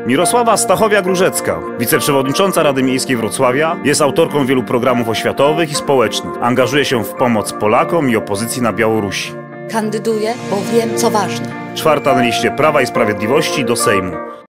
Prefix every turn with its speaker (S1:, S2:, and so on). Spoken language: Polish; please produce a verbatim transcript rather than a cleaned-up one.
S1: Mirosława Stachowiak-Różecka, wiceprzewodnicząca Rady Miejskiej Wrocławia, jest autorką wielu programów oświatowych i społecznych. Angażuje się w pomoc Polakom i opozycji na Białorusi.
S2: Kandyduję, bo wiem, co ważne.
S1: Czwarta na liście Prawa i Sprawiedliwości do Sejmu.